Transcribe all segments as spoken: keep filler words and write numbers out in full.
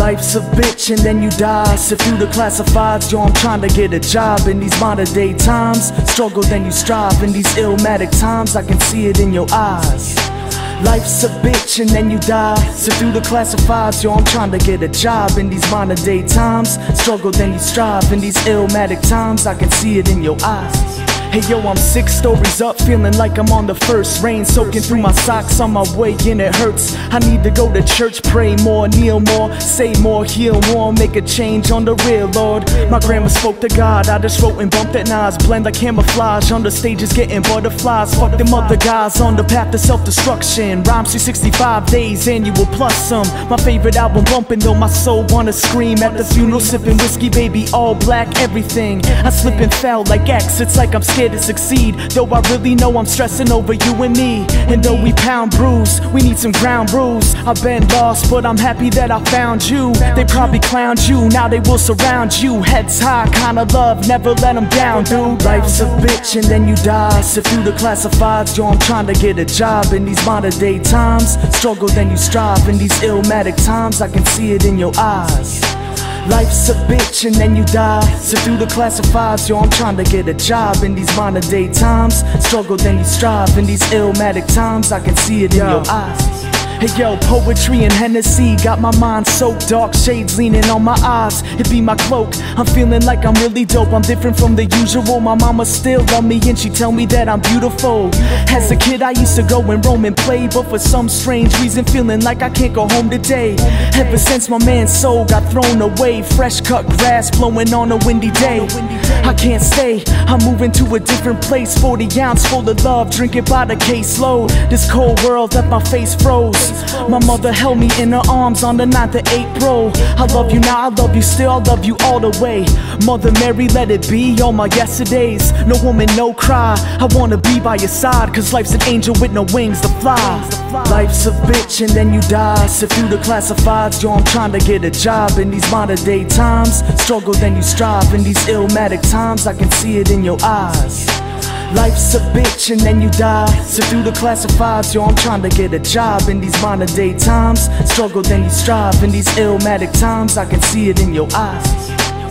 Life's a bitch and then you die. Sift through the classifieds, yo, I'm trying to get a job. In these modern day times, struggle then you strive. In these illmatic times, I can see it in your eyes. Life's a bitch and then you die. Sift through the classifieds, yo, I'm trying to get a job. In these modern day times, struggle then you strive. In these illmatic times, I can see it in your eyes. Hey yo, I'm six stories up, feeling like I'm on the first. Rain soaking through my socks on my way and it hurts. I need to go to church, pray more, kneel more, say more, heal more, make a change on the real, Lord. My grandma spoke to God, I just wrote and bumped at Nas. Blend like camouflage, on the stages getting butterflies. Fuck them other guys on the path to self-destruction. Rhymes three sixty-five days, annual plus some. My favorite album bumping though my soul wanna scream. At the funeral sipping whiskey, baby, all black, everything. I slip and fell like X, it's like I'm scared to succeed, though I really know I'm stressing over you and me. And though we pound bruise, we need some ground rules. I've been lost, but I'm happy that I found you. They probably clowned you, now they will surround you. Heads high, kinda love, never let them down, dude. Life's a bitch and then you die. Sift through the classifieds, yo, I'm trying to get a job. In these modern day times, struggle then you strive. In these illmatic times, I can see it in your eyes. Life's a bitch and then you die. Sift through the classifieds, yo, I'm trying to get a job. In these modern day times, struggle then you strive. In these illmatic times, I can see it in your eyes. Hey yo, poetry and Hennessy got my mind soaked. Dark shades leaning on my eyes, it be my cloak. I'm feeling like I'm really dope, I'm different from the usual. My mama still love me and she tell me that I'm beautiful. As a kid I used to go and roam and play, but for some strange reason feeling like I can't go home today. Ever since my man's soul got thrown away, fresh cut grass blowing on a windy day. I can't stay, I'm moving to a different place. Forty ounce full of love, drink it by the caseload. This cold world left my face froze. My mother held me in her arms on the ninth of April. I love you now, I love you still, I love you all the way. Mother Mary, let it be all my yesterdays. No woman, no cry, I wanna be by your side. Cause life's an angel with no wings to fly. Life's a bitch and then you die. Sift through the classifieds, yo, I'm trying to get a job. In these modern day times, struggle then you strive. In these illmatic times, I can see it in your eyes. Life's a bitch and then you die. Sift through the classifieds, yo, I'm trying to get a job. In these modern day times, struggle then you strive. In these illmatic times, I can see it in your eyes.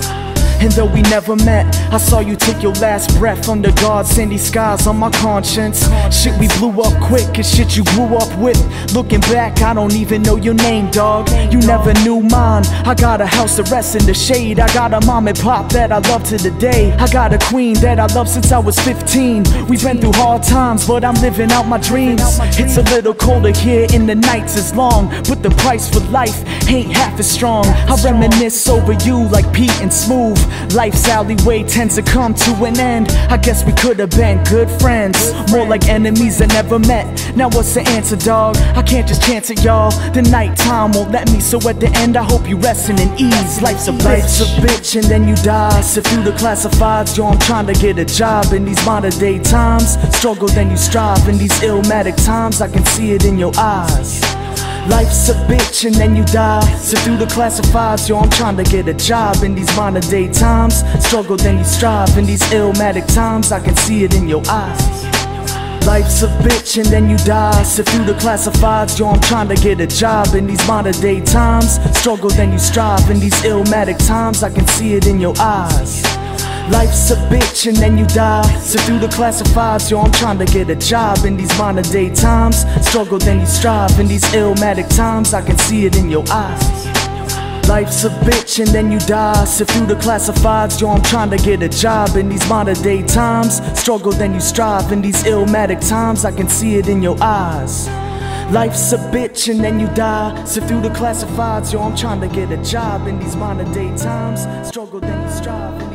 And though we never met, I saw you take your last breath under God's sandy skies on my conscience. Shit we blew up quick, cause shit you grew up with. Looking back, I don't even know your name, dog. You never knew mine. I got a house to rest in the shade. I got a mom and pop that I love to the day. I got a queen that I love since I was fifteen. We've been through hard times, but I'm living out my dreams. It's a little colder here and the nights is long, but the price for life ain't half as strong. I reminisce over you like Pete and Smooth. Life's alleyway tends to come to an end. I guess we could have been good friends, more like enemies that never met. Now what's the answer, dog? I can't just chance it, y'all. The nighttime won't let me, so at the end I hope you resting in ease. Life's a bitch, Life's a bitch and then you die. Sift through the classifieds, yo, I'm trying to get a job. In these modern day times, struggle then you strive. In these illmatic times, I can see it in your eyes. Life's a bitch and then you die. Sift through the classifieds, yo, I'm trying to get a job. In these modern day times, struggle then you strive. In these illmatic times, I can see it in your eyes. Life's a bitch and then you die. Sift through the classifieds, yo, I'm trying to get a job. In these modern day times, struggle then you strive. In these illmatic times, I can see it in your eyes. Life's a bitch and then you die. Sift through the classifieds, yo, I'm trying to get a job. In these modern day times, struggle then you strive. In these illmatic times, I can see it in your eyes. Life's a bitch and then you die. Sift through the classifieds, yo, I'm trying to get a job. In these modern day times, struggle then you strive. In these illmatic times, I can see it in your eyes. Life's a bitch and then you die. Sift through the classifieds, yo, I'm trying to get a job. In these modern day times, struggle then you strive.